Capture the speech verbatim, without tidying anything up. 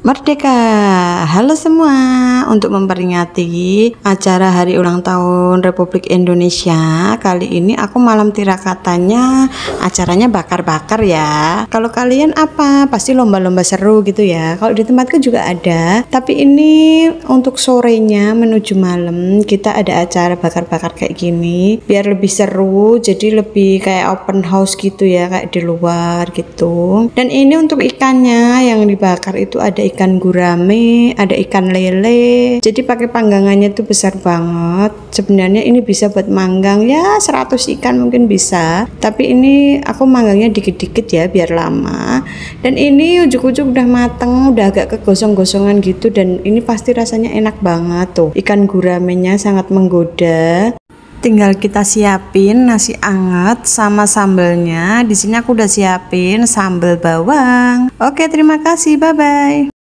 Merdeka. Halo semua, untuk memperingati acara hari ulang tahun Republik Indonesia, kali ini aku malam tirakatanya acaranya bakar-bakar ya. Kalau kalian apa? Pasti lomba-lomba seru gitu ya. Kalau di tempatku juga ada, tapi ini untuk sorenya menuju malam kita ada acara bakar-bakar kayak gini biar lebih seru, jadi lebih kayak open house gitu ya, kayak di luar gitu. Dan ini untuk ikannya yang dibakar itu ada ikan gurame, ada ikan lele, jadi pakai panggangannya tuh besar banget. Sebenarnya ini bisa buat manggang ya seratus ikan mungkin bisa, tapi ini aku manggangnya dikit-dikit ya biar lama. Dan ini ujuk-ujuk udah mateng, udah agak kegosong-gosongan gitu, dan ini pasti rasanya enak banget tuh. Ikan guramenya sangat menggoda. Tinggal kita siapin nasi anget sama sambelnya. Di sini aku udah siapin sambal bawang. Oke, terima kasih, bye bye.